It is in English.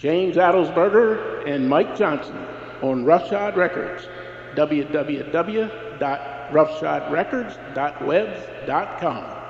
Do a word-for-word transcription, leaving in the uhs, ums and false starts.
James Adelsberger and Mike Johnson on Roughshod Records, w w w dot roughshod records dot webs dot com.